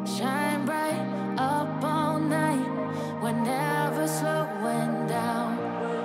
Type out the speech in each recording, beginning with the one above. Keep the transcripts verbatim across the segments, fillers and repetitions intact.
Shine bright up all night, we're never slowing down.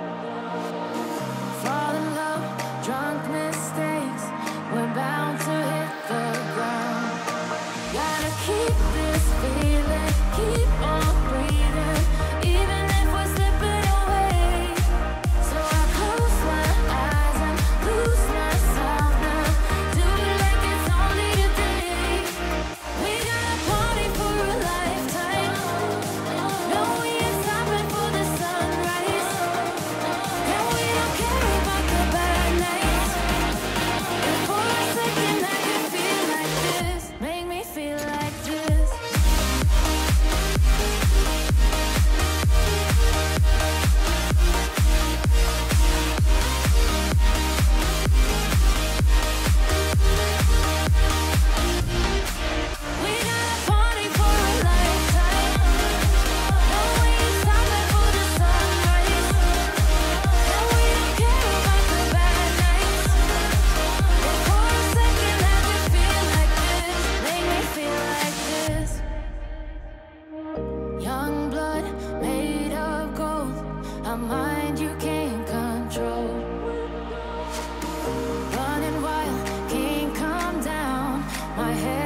Fall in love, drunk mistakes, we're bound to hit the ground. Gotta keep this feeling, keep on breathing, even if we're slipping away. So I close my eyes and lose myself now, do it like it's only today. We got a party for a lifetime, no we ain't stopping for the sunrise, and we don't care about the bad nights. And for a second I can feel like this, make me feel like this. We got a party for a lifetime, no we ain't stopping for the sunrise, and we don't care about the bad nights. And for a second I can feel like this, make me feel like this. Young blood made of gold, a mind you can't control. Running wild, can't calm down, my head